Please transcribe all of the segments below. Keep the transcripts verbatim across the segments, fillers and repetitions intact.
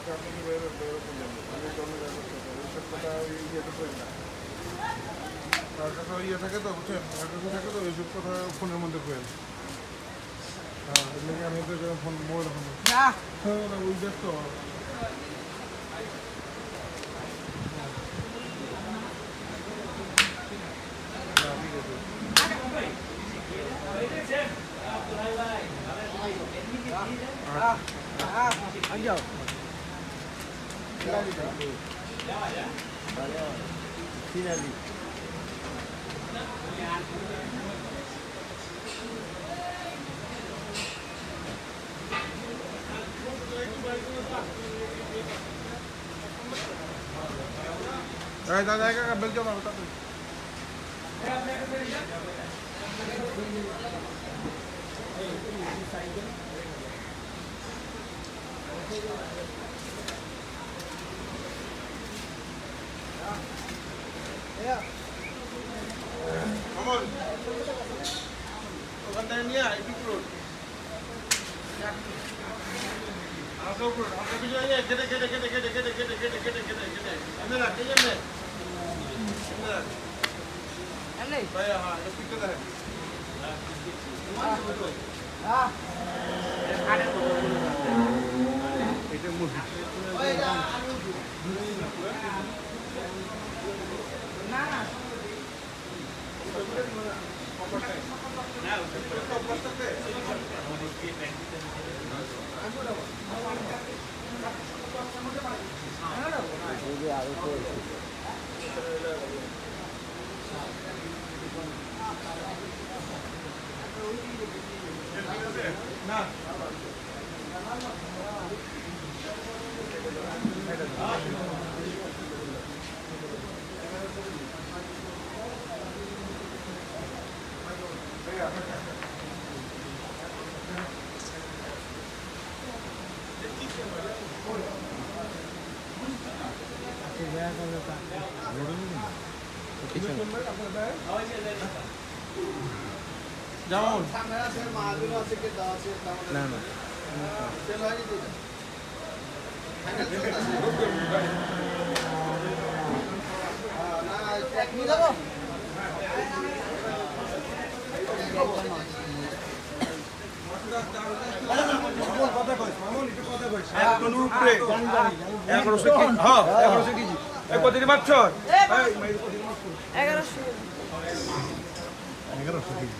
ইয়ে থাকে তো বুঝছেন থাকে তো এইসব কথা ফোনের মধ্যে করেন হ্যাঁ এগুলোকে আমি তো ফোন মোবাইল ফোন ওই ব্যস্ত Anjau. Finally. Rồi ra đây các bên cho vào các bạn. Yeah. Come on. Okan tanya ya, itu perut. Agro perut. Agro bijanya, gede gede gede gede gede gede gede gede gede gede. Ambil lah, kayaknya ambil. Ambil. Ambil. Saya ha, itu kita dah. Ah. Ada. Itu mudah. Oh ya, anu. Nah. Nah. Jangan. Nah, nah. এগারোশো KG হ্যাঁ এগারোশো KG কতদিন মাছ এগারোশো এগারোশো KG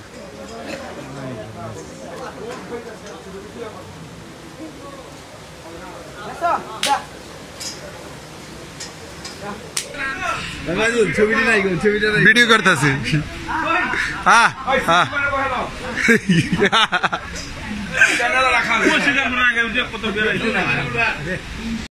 ছবিটা নাই গো ছবিটা নাই ভিডিও করতেছি হ্যাঁ হ্যাঁ চ্যানেলে রাখা কত বের